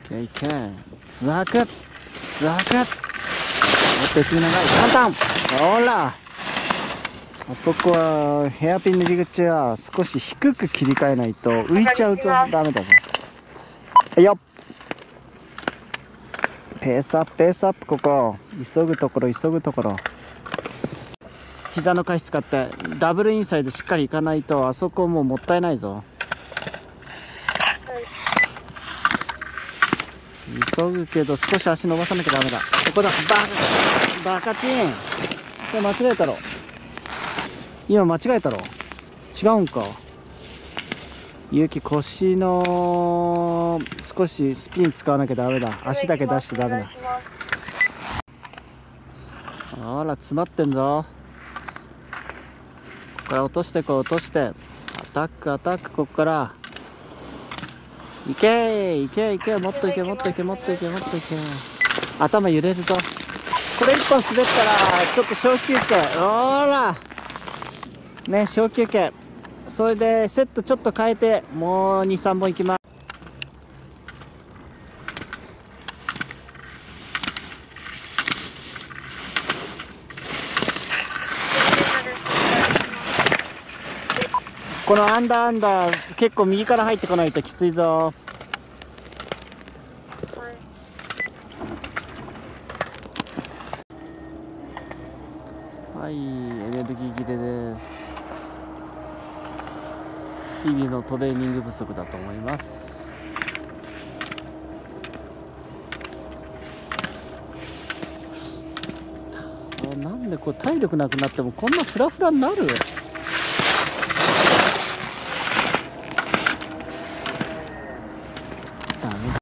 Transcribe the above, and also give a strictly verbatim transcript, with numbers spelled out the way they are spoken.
けいけ。ツアークツアーク。もっと内長い簡単。ほら、あそこはヘアピンの入り口は少し低く切り替えないと浮いちゃうとダメだぞ。はいよ、ペースアップペースアップ。ここ急ぐところ急ぐところ。膝の回使ってダブルインサイドしっかりいかないとあそこもうもったいないぞ。急ぐけど少し足伸ばさなきゃダメだ。ここだ。バカバカチン。これ間違えたろ。今間違えたろ。違うんか。ゆき、腰の少しスピン使わなきゃダメだ。足だけ出してダメだ。あら詰まってんぞ。ここから落としてこう落としてアタックアタック。ここからいけいけいけ。もっといけもっといけもっといけもっといけ。頭揺れるぞ。これ一本滑ったらちょっと小休憩。ほらね、小休憩。それでセットちょっと変えてもうにさんぼんいきます。このアンダーアンダー結構右から入ってこないときついぞ。はい、エネルギー切れです。日々のトレーニング不足だと思います。あ、なんでこう体力なくなってもこんなフラフラになる？